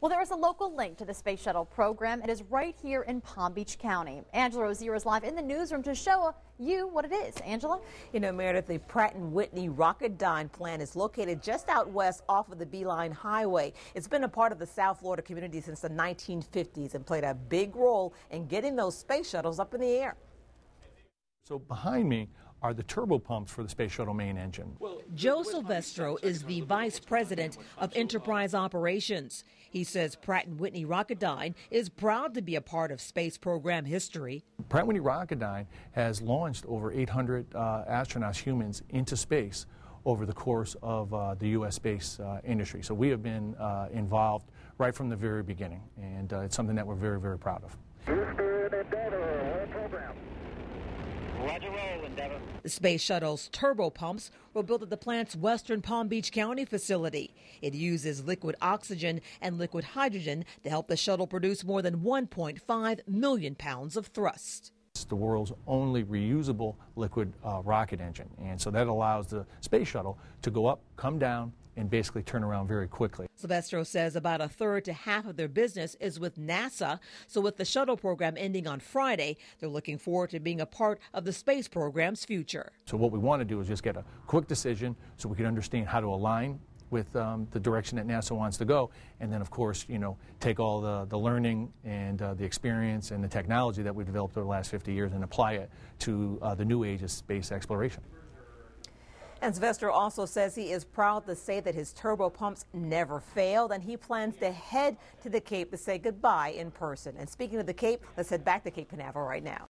Well, there is a local link to the Space Shuttle program. It is right here in Palm Beach County. Angela Rozier is live in the newsroom to show you what it is. Angela? You know, Meredith, the Pratt Whitney Rocketdyne plant is located just out west off of the Beeline Highway. It's been a part of the South Florida community since the 1950s and played a big role in getting those space shuttles up in the air. So behind me are the turbo pumps for the Space Shuttle main engine. Joe Sylvestro is the vice president of enterprise operations. He says Pratt Whitney Rocketdyne is proud to be a part of space program history. Pratt Whitney Rocketdyne has launched over 800 astronauts, humans, into space over the course of the U.S. space industry. So we have been involved right from the very beginning, and it's something that we're very, very proud of. Roger, roll, Endeavor. The Space Shuttle's turbo pumps were built at the plant's western Palm Beach County facility. It uses liquid oxygen and liquid hydrogen to help the shuttle produce more than 1.5 million pounds of thrust. It's the world's only reusable liquid rocket engine, and so that allows the Space Shuttle to go up, come down, and basically turn around very quickly. Sylvestro says about a third to half of their business is with NASA, so with the shuttle program ending on Friday, they're looking forward to being a part of the space program's future. So what we want to do is just get a quick decision so we can understand how to align with the direction that NASA wants to go, and then of course, you know, take all the learning and the experience and the technology that we've developed over the last 50 years and apply it to the new age of space exploration. And Sylvester also says he is proud to say that his turbo pumps never failed, and he plans to head to the Cape to say goodbye in person. And speaking of the Cape, let's head back to Cape Canaveral right now.